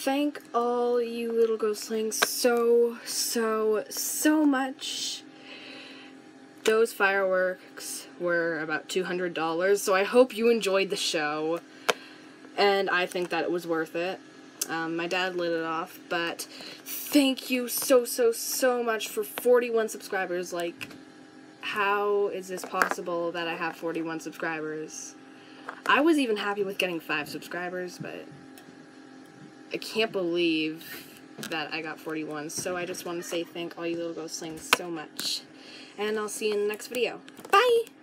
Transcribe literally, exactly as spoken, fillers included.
thank all you little ghostlings so, so, so much. Those fireworks were about two hundred dollars, so I hope you enjoyed the show, and I think that it was worth it. Um, my dad lit it off, but thank you so, so, so much for forty-one subscribers. Like, how is this possible that I have forty-one subscribers? I was even happy with getting five subscribers, but I can't believe that I got forty-one, so I just want to say thank all you little ghostlings so much. And I'll see you in the next video. Bye!